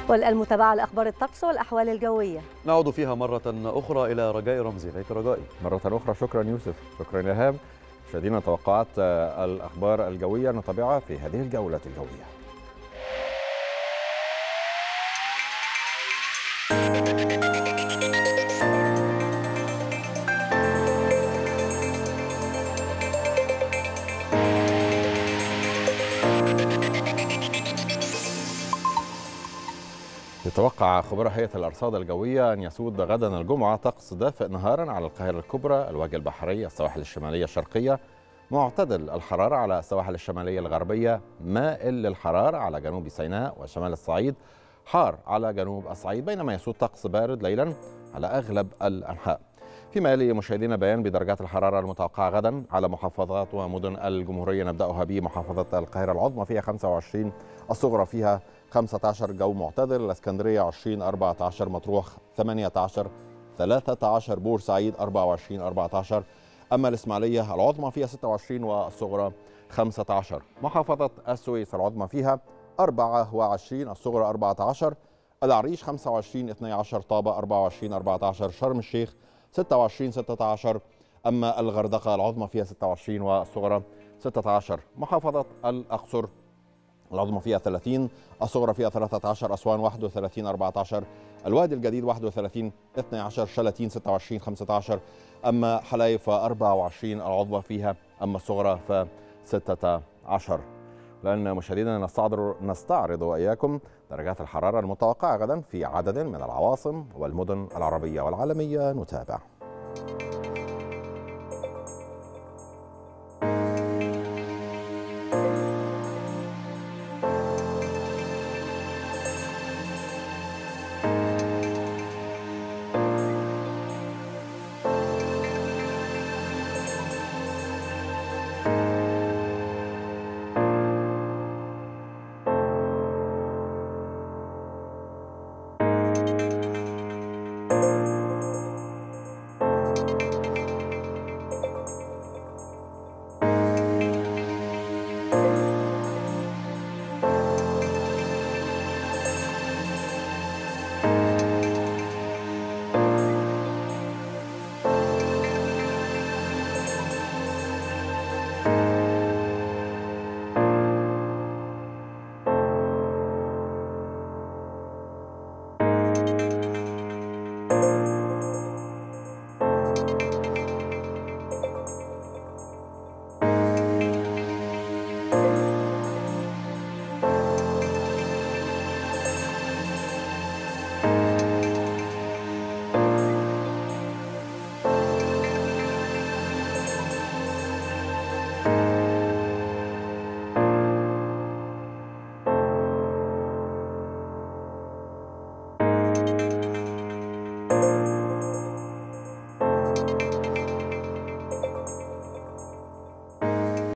والمتابعة لأخبار الطقس والأحوال الجوية. نعود فيها مرة أخرى إلى رجاء رمزي. إليك رجائي. مرة أخرى شكرا يوسف. شكرا إلهام. مشاهدينا توقعات الأخبار الجوية نتابعها في هذه الجولة الجوية. يتوقع خبراء هيئة الأرصاد الجوية أن يسود غدا الجمعة طقس دافئ نهارا على القاهرة الكبرى، الوجه البحري، السواحل الشمالية الشرقية، معتدل الحرارة على السواحل الشمالية الغربية، مائل للحرارة على جنوب سيناء وشمال الصعيد، حار على جنوب الصعيد، بينما يسود طقس بارد ليلا على أغلب الأنحاء. فيما يلي مشاهدينا بيان بدرجات الحرارة المتوقعة غدا على محافظات ومدن الجمهورية. نبدأها بمحافظة القاهرة العظمى فيها 25، الصغرى فيها 15، جو معتدل. الاسكندرية 20، 14، مطروح 18، 13، بورسعيد 24، 14، أما الإسماعيلية العظمى فيها 26 والصغرى 15. محافظة السويس العظمى فيها 24، الصغرى 14، العريش 25، 12، طابة 24، 14، شرم الشيخ 26، 16، أما الغردقة العظمى فيها 26 والصغرى 16. محافظة الأقصر العظمى فيها 30، الصغرى فيها 13، أسوان 31، 14، الوادي الجديد 31، 12، شلاتين 26، 15، أما حلايب 24 العظمى فيها، أما الصغرى 16. لأن مشاهدينا نستعرض وإياكم درجات الحرارة المتوقعة غدا في عدد من العواصم والمدن العربية والعالمية. نتابع.